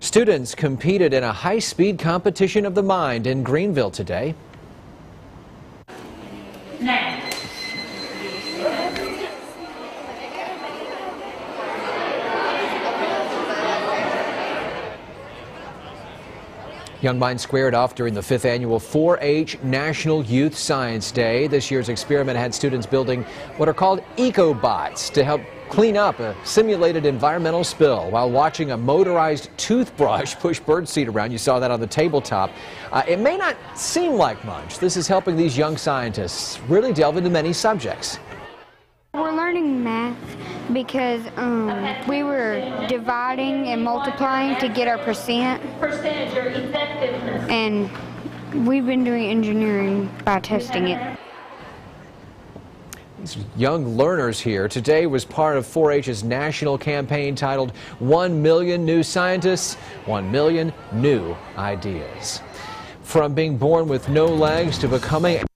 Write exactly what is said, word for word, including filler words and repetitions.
Students competed in a high-speed competition of the mind in Greenville today. Now. Young Minds squared off during the fifth annual four H National Youth Science Day. This year's experiment had students building what are called ecobots to help clean up a simulated environmental spill while watching a motorized toothbrush push birdseed around. You saw that on the tabletop. Uh, it may not seem like much. This is helping these young scientists really delve into many subjects. We're learning math because um, we were dividing and multiplying to get our percent. Percentage or effectiveness. And we've been doing engineering by testing it. These young learners here today was part of four H's national campaign titled One Million New Scientists, One Million New Ideas. From being born with no legs to becoming